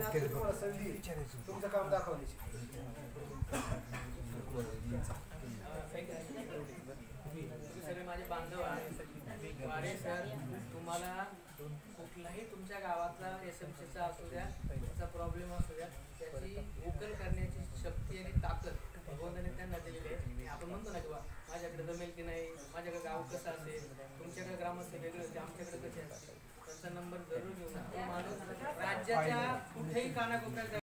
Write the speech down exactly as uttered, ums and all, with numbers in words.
आता तुम्हाला संधी तुमचं काम दाखवण्याची. सगळे माझे बांधव आहेत. वारे सर, तुम्हाला कुठलाही तुमच्या गावातला एस एम सीचा असू द्या, त्याचा प्रॉब्लेम असू द्या, त्याची उकल करण्याची शक्ती आणि ताकद भगवंताने त्यांना दिलेली आहे. आपण म्हणतो ना की बा माझ्याकडे जमेल की नाही, माझ्याकडे गाव कसं असेल, तुमच्याकडे ग्रामस्थ वेगळे होते, आमच्याकडे कसे असतील, त्यांचा नंबर जरूर घेऊन तो माणूस राज्याच्या कुठेही कानाकोपऱ्यात